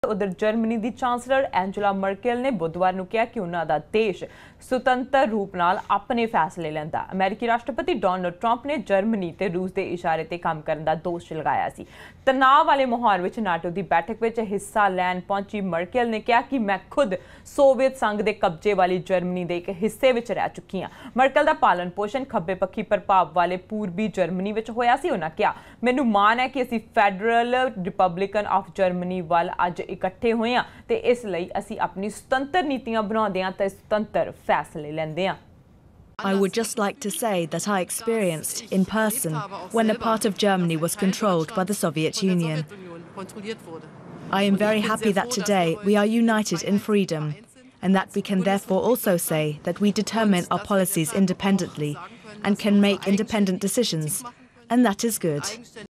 उधर जर्मनी की chancellor Angela Merkel ने बुधवार को कहा कि उन्होंने देश सुतंत्र रूप नाल अपने फैसले लेंदा। अमेरिकी राष्ट्रपति डोनाल्ड ट्रंप ने जर्मनी ते रूस के इशारे ते काम करने का दोष लगाया सी। तनाव वाले माहौल में नाटो की बैठक में हिस्सा लैन पहुंची मर्केल ने कहा कि मैं खुद सोवियत संघ के कब्जे वाली जर्मनी के एक हिस्से में रह चुकी हाँ। मर्केल का पालन पोषण खब्बे पक्षी प्रभाव वाले पूर्वी जर्मनी में होया सी। उन्होंने कहा मैनू माण है कि असीं फैडरल रिपब्लिकन ऑफ जर्मनी वाल अज इकट्ठे होए हाँ ते इसलिए असीं अपनी स्वतंत्र नीतियां बनाउंदे हां ते स्वतंत्र फैसले लैंदे हां। I would just like to say that I experienced in person when a part of Germany was controlled by the Soviet Union. I am very happy that today we are united in freedom, and that we can therefore also say that we determine our policies independently and can make independent decisions, and that is good.